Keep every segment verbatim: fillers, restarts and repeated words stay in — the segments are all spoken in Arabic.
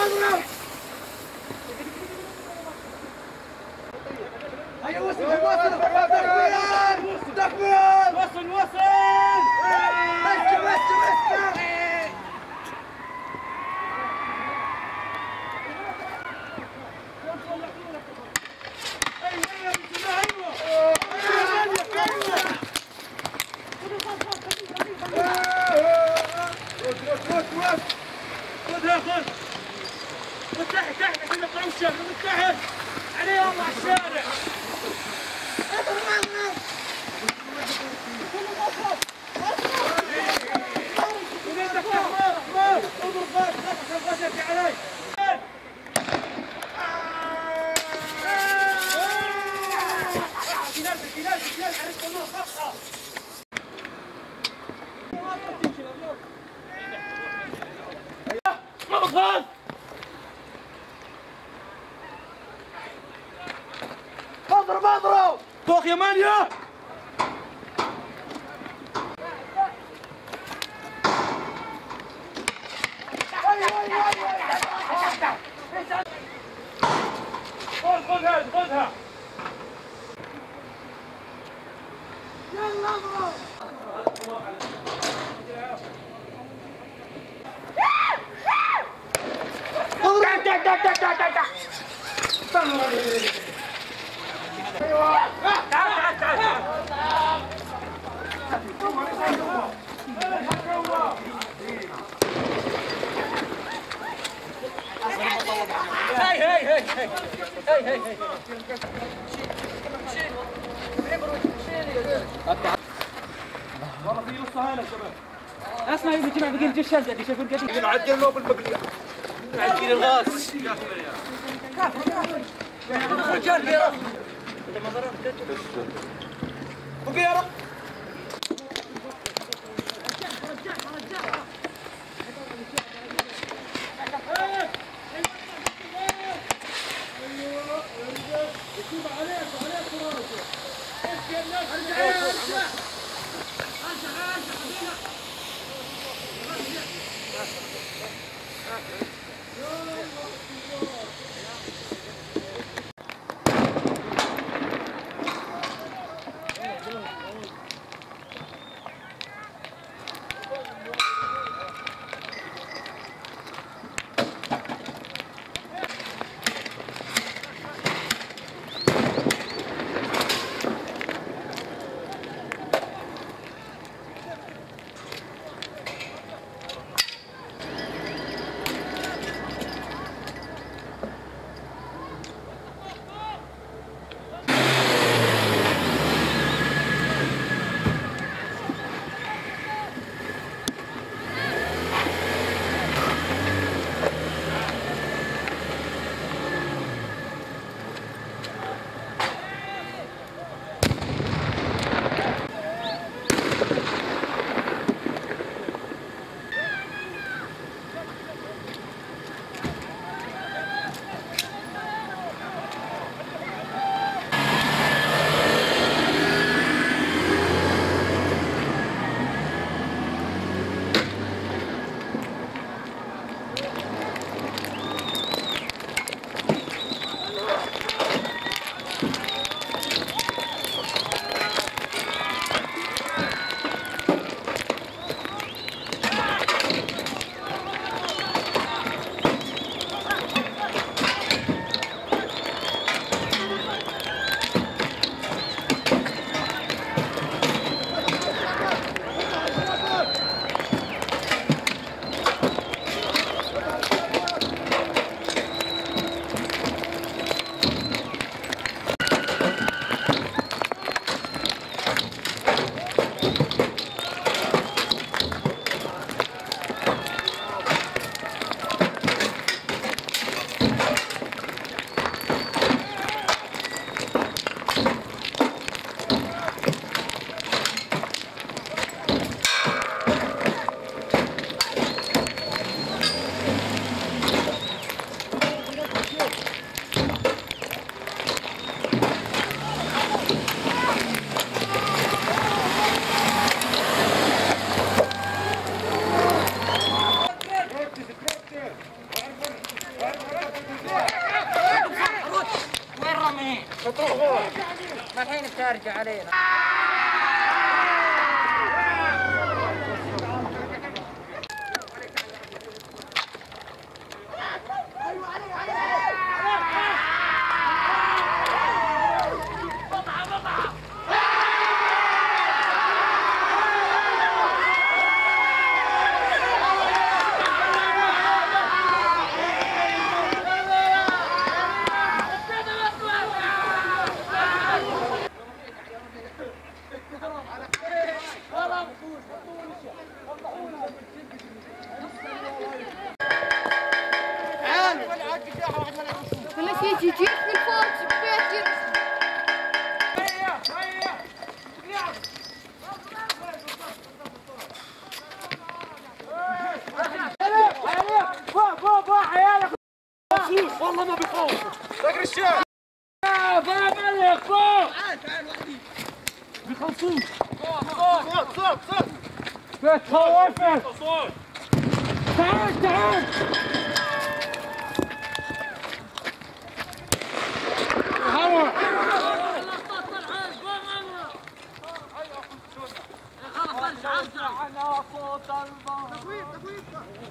هيا وصل وصل تكبير وصل وصل بس بس بس خذها خذ من تحت تحت عشان الطوشه من تحت عليه الله على الشارع خلاص اضرب اضرب طوخ يا مانيا خذ خذها خذها يلا اضرب تك تك تك تك تك ايوه تعال تعال تعال هاي هاي هاي هاي هاي هاي والله في نص هاي يا شباب اسمع يا جماعه بقي الجيش هزه اللي شايفين قاعدين نعدل له بالمقليه نعدل الغاز كافر كافر رجال يا رب ما ضربت بقي يا رب ترجع علينا. والله ما بيخوف. ذاك الشارع. فاهم عليك فوق. تعال تعال وحدي. بيخلصوك. صوت صوت صوت صوت. بتخوفك. صوت. تعال تعال. هوا. على صوت البحر. تكوين تكوين.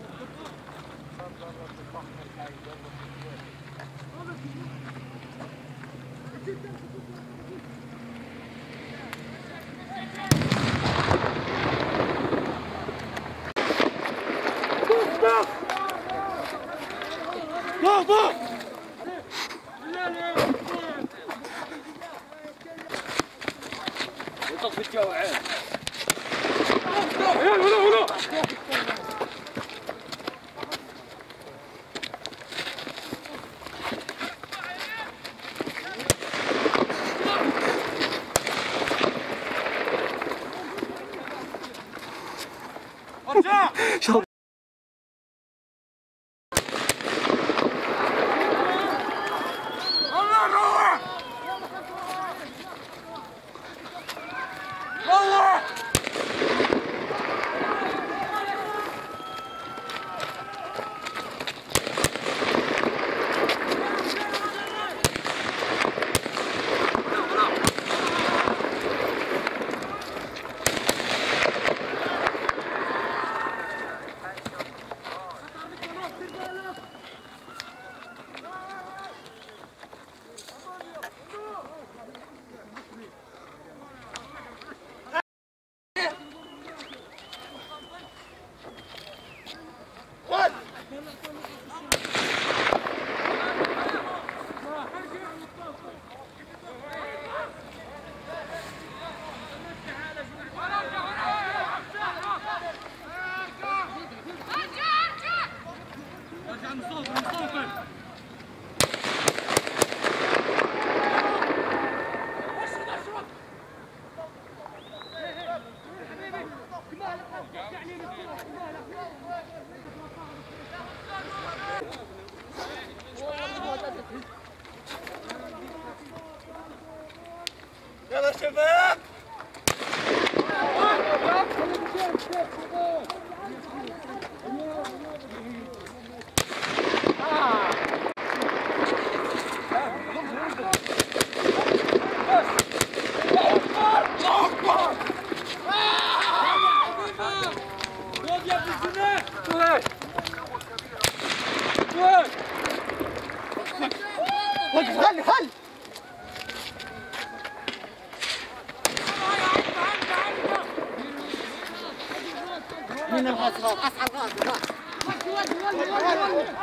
Go, go! وطف الجو عين. هنا هنا هنا. ارجع. يلا شباب خلي خلي من الغاز غاز اصعد غاز غاز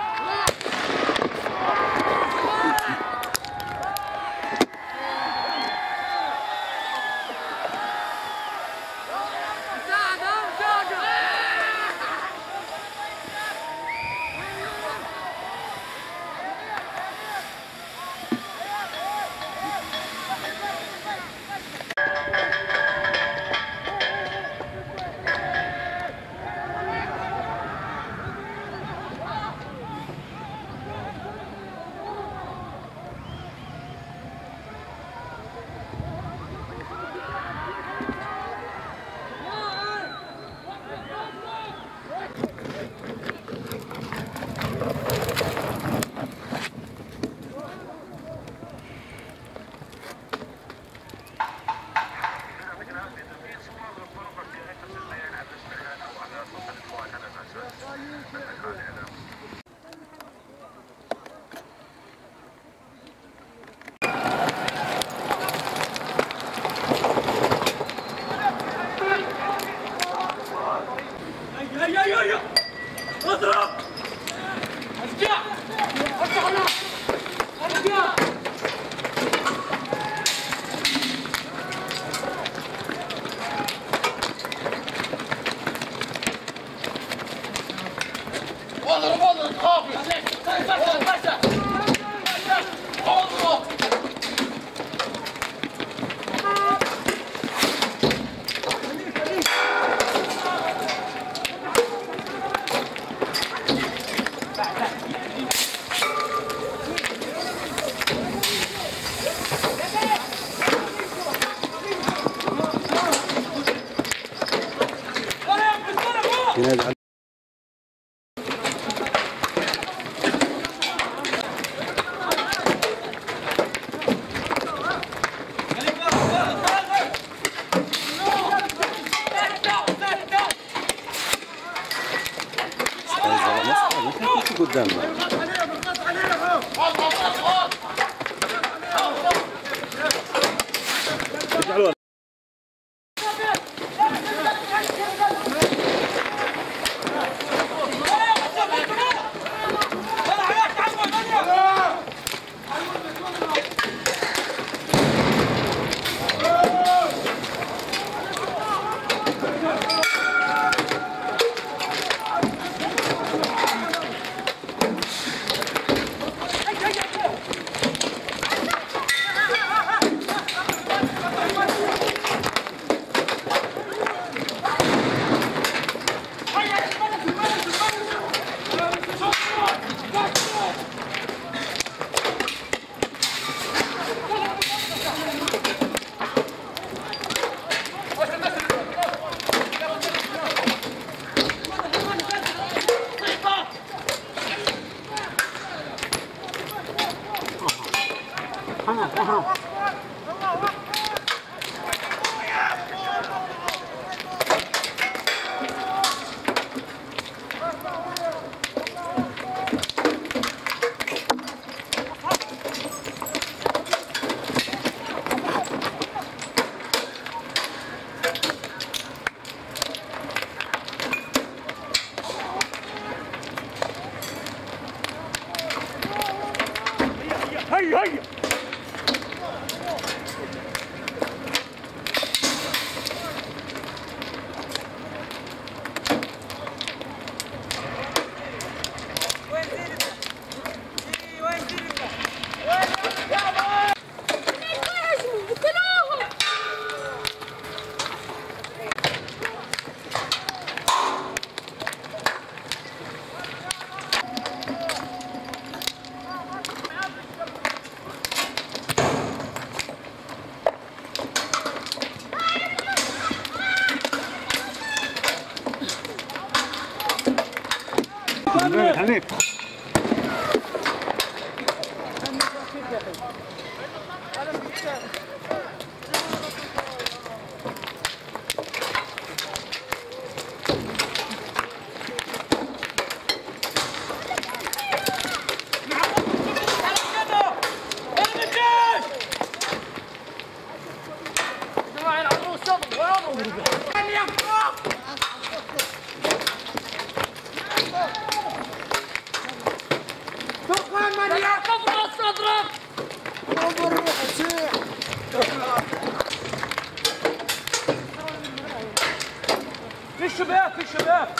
هيا اضرب ارجع ارجع هنا ارجع اضرب اضرب خافي بس بس اضرب ينادي قدامنا اجعلوها هيا هيا حنيف في الشباب في الشباب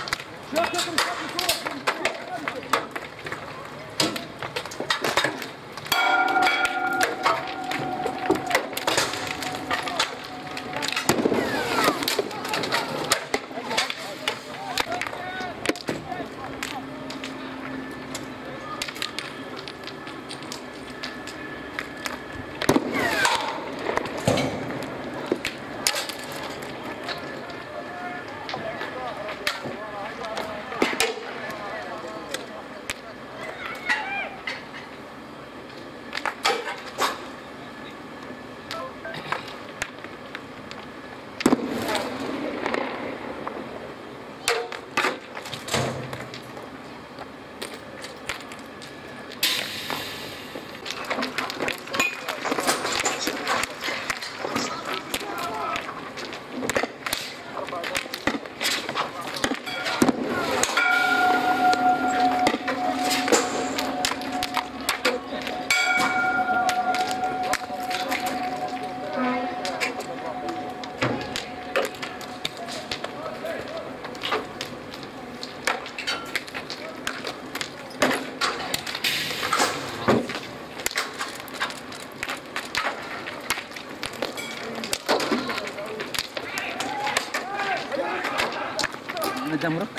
قدام مرق.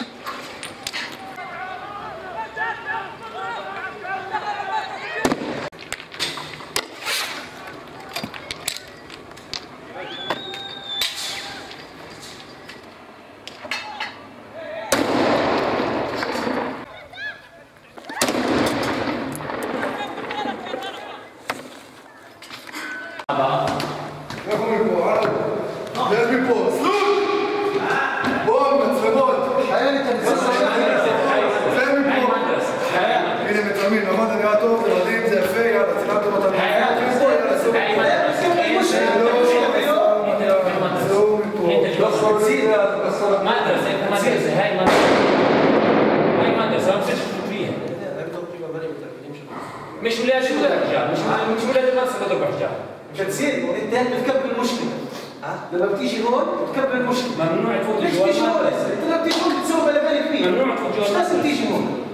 مش ولاد شو ولاد رجال، مش مش ولاد المنصب بضرب رجال. كتصير انت بتكبر المشكله. لما بتيجي هون بتكبر المشكله. ممنوع تفوت ليش جوا بتيجي هون هسه؟ انت لما بتيجي هون بتسوي بلبله كبيره. ممنوع تفوت جوا. مش لازم تيجي هون.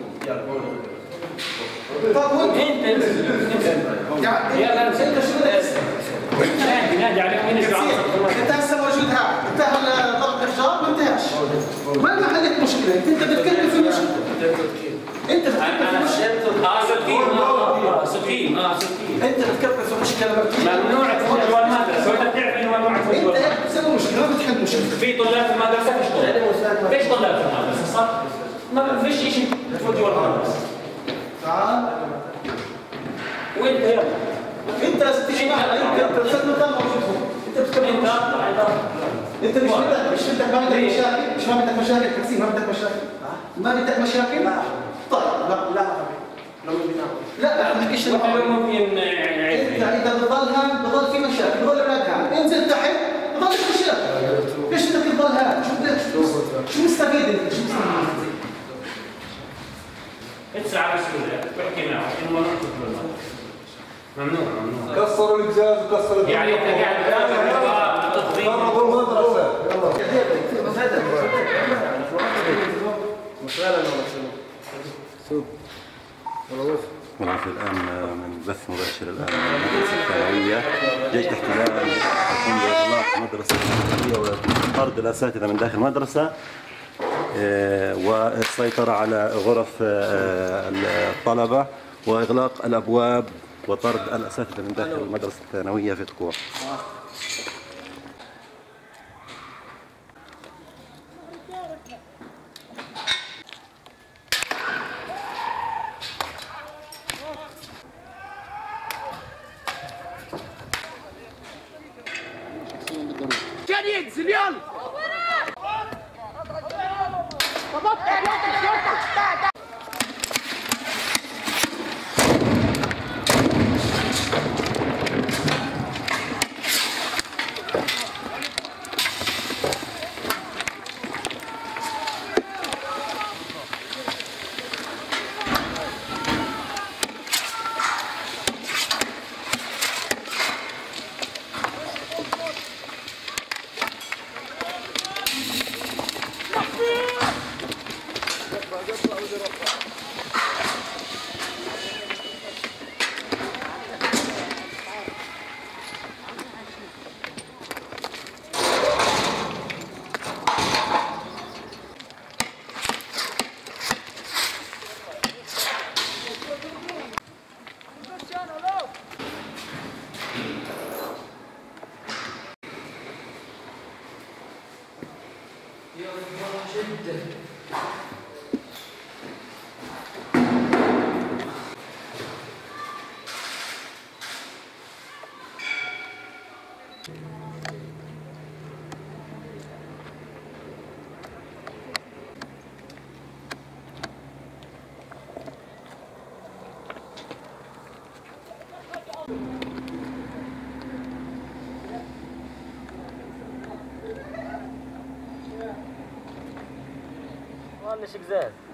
طب وانت انت يعني يلا انت شو بدك هسه؟ نادي نادي عليهم مين يجي انت هسه موجود ها، انت هلا ضرب رجال ما انتهاش. ما ما عندك مشكله، انت انت بتكبر في المشكله. انت بتكبر في المشكله. اه ستين اه ستين اه ستين انت بتكبر في المشكله ما بتيجي. ممنوع تفوت جوا المدرسه، وانت بتعرف انه ممنوع تفوت جوا انت المدرسه. هيك بتسوي مشكله ما بتحل مشكله. في طلاب في المدرسه فيش طلاب. فيش طلاب في المدرسه صح؟ ما فيش شيء تفوت جوا المدرسه. تعال وانت يلا انت لازم تيجي معنا، انت بتصير مكان موجود هون. انت بتكبر انت المشكله. انت انت مش بدك مش بدك ما بدك مشاكل، مش ما بدك مشاكل تكسير، ما بدك مشاكل. ما بدك مشاكل؟ لا. طيب لا لا لو لا لا ما تحكيش وإحنا لو ممكن انت اذا بضل هان بضل في مشاكل، بضل اولاد هان، انزل تحت بضل في مشاكل. ليش بدك تضل هان؟ شو بدك شو مستفيد انت؟ شو مستفيد؟ ادفع مسؤولية واحكي معه انه ممنوع تفوت جوا المدرسه. ممنوع ممنوع. كسروا الازاز وكسروا يعني انت قاعد خربوا المدرسه. ونحن الآن من بث مباشر الآن من المدرسة الثانوية. جيش الاحتلال يقوم بإغلاق المدرسة الثانوية وطرد الأساتذة من داخل المدرسة والسيطرة على غرف الطلبة وإغلاق الأبواب وطرد الأساتذة من داخل المدرسة الثانوية في تكوع. كان ينزل يلا والله شقزاز